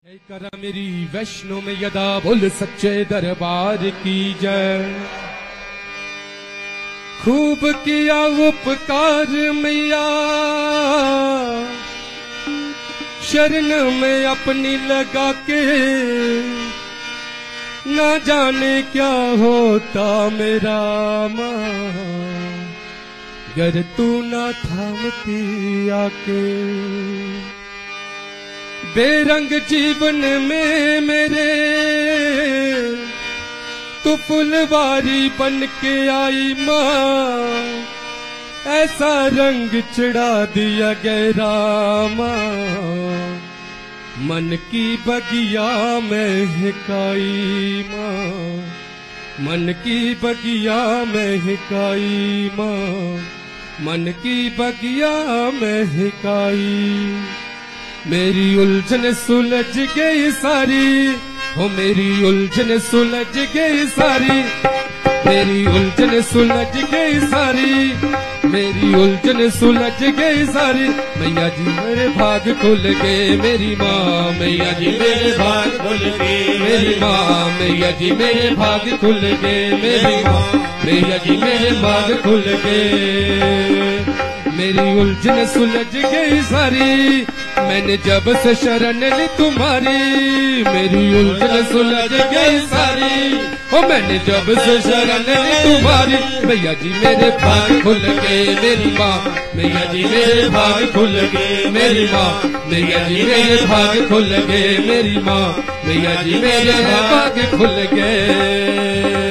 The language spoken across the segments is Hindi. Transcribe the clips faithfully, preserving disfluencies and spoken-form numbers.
जय करा मेरी वैष्णो में यदा बोल सच्चे दरबार की जय। खूब किया उपकार मैया, शरण में अपनी लगा के, ना जाने क्या होता मेरा माँ, गर तू ना थामती आके। बेरंग जीवन में मेरे तू फुलवारी बन के आई माँ, ऐसा रंग चढ़ा दिया गहरा माँ, मन की बगिया में हिकाई माँ, मन की बगिया में हिकाई माँ, मन की बगिया में हिकाई। मेरी उलझन सुलझ गई सारी, हो मेरी उलझन सुलझ गई सारी, मेरी उलझन सुलझ गई सारी, मेरी उलझन सुलझ गई सारी। मैया जी मेरे भाग खुल गए मेरी माँ, मैया जी मेरे भाग खुल गए मेरी माँ, मैया जी मेरे भाग खुल गए मेरी माँ, मैया जी मेरे भाग खुल गए। मेरी उलझन सुलझ गई सारी, मैंने जब से शरण ली तुम्हारी, मेरी उलझन सुलझ गई सारी, ओ मैंने जब से शरण ली तुम्हारी। मैया जी मेरे भाग खुल गए मेरी माँ, मैया जी मेरे भाग खुल गए मेरी माँ, मैया जी मेरे भाग खुल गए मेरी माँ, मैया जी मेरे भाग खुल गए।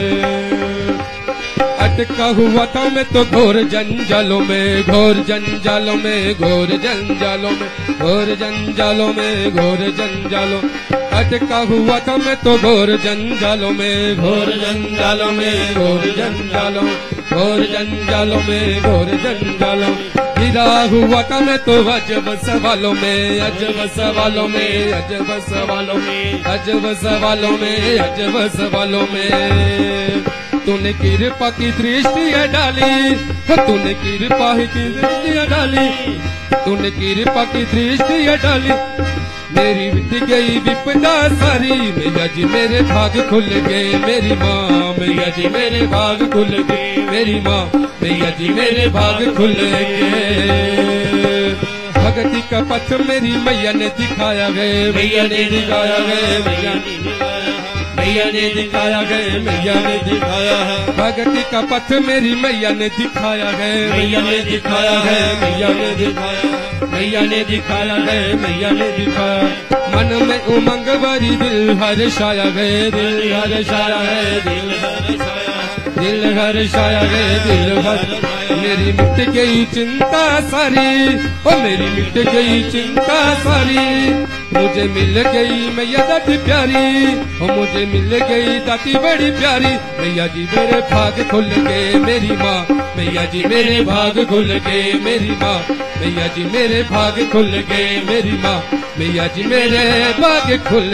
अटका हुआ था मैं तो घोर जंजालों में, घोर जंजालों में, घोर जंजालों में, घोर जंजालों में, घोर जंजालों। अटका हुआ था मैं तो घोर जंजालों में, घोर जंजालों में, घोर जंजालों, घोर जंजालों में, घोर जंजालों। गिरा हुआ था मैं तो अजब सवालों में, अजब सवालों में, अजब सवालों में, अजब सवालों में, अजब सवालों में। तूने कृपा की दृष्टि डाली, तूने कृपा की दृष्टि डाली, तूने कृपा की दृष्टि डाली। मेरी बीत गई विपदा सारी, मैया जी मेरे भाग खुल गए मेरी माँ, मैया जी मेरे भाग खुल गए मेरी माँ, मैया जी मेरे भाग खुल गए। भक्ति का पथ मेरी मैया ने दिखाया गए, मैया ने दिखाया गए, मैया ने मैया ने दिखाया गए, मैया ने दिखाया है। भक्ति का पथ मेरी मैया ने दिखाया है, मैया ने दिखाया है, मैया ने दिखाया, मैया ने दिखाया है, मैया ने दिखाया। मन में उमंग भरी दिल हर्षाया गए, दिल हर्षाया है, दिल हर्षाया, दिल हर्षाया है, दिल हर्षाया। मेरी मिट गई चिंता सारी, ओ मेरी मिट गई चिंता सारी। मुझे मिल गई मैया दाती प्यारी, ओ मुझे मिल गई दाती बड़ी प्यारी। मैया जी मेरे भाग खुल गए मेरी माँ, मैया जी मेरे भाग खुल गए मेरी माँ, मैया जी मेरे भाग खुल गए मेरी माँ, मैया जी मेरे भाग खुल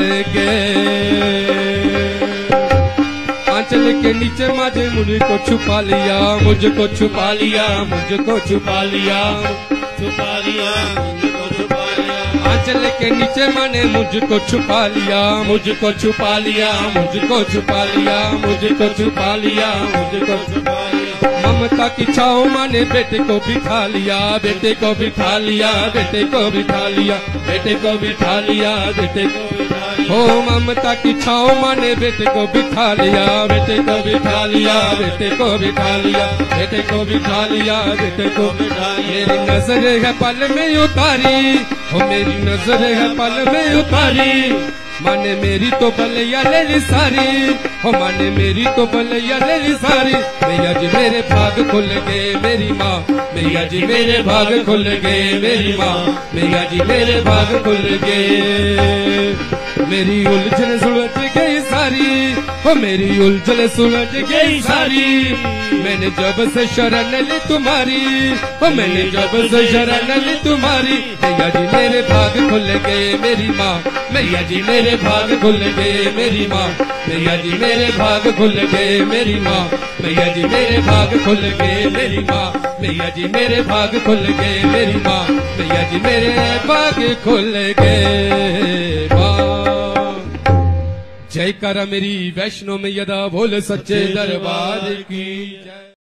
गए। आंचल के नीचे माजे मुझको छुपा लिया, मुझको छुपा लिया, मुझको छुपा लिया, छुपा लिया, मुझको छुपा लिया। आंचल के नीचे माने मुझको छुपा लिया, मुझको छुपा लिया, मुझको छुपा लिया, मुझको छुपा लिया, मुझको छुपा लिया। ममता की छाओ माने बेटे को बिठा लिया, बेटे को बिठा लिया, बेटे को बिठा लिया, बेटे को बिठा लिया, बेटे को बिठा लिया। हो ममता की छाओ माने बेटे को बिठा लिया, बेटे को बिठा लिया, बेटे को बिठा लिया, बेटे को बिठा लिया, बेटे को बिठा लिया। मेरी नजर है पल में उतारी, हो मेरी नजर है पल में उतारी। माने मेरी तो बलैया ले ली सारी, हो माने मेरी तो बलैया ले ली सारी। मैया जी मेरे भाग खुल गए मेरी माँ, मैया जी मेरे भाग खुल गए मेरी माँ, मैया जी मेरे भाग खुल गए। मेरी उलझन सुलझ गई सारी, हो मेरी उलझन सुलझ गई सारी। मैंने जब से शरण ली तुम्हारी, हो मैंने जब से शरण ली तुम्हारी। मैया जी मेरे भाग खुल गए मेरी माँ, मैया जी मेरे भाग खुल गए मेरी माँ, मैया जी मेरे भाग खुल गए मेरी माँ, मैया जी मेरे भाग खुल गए मेरी माँ, मैया जी मेरे भाग खुल गए मेरी माँ, मैया जी मेरे भाग खुल गए। जय करा मेरी वैष्णो में यदा बोल सच्चे दरबार की जय।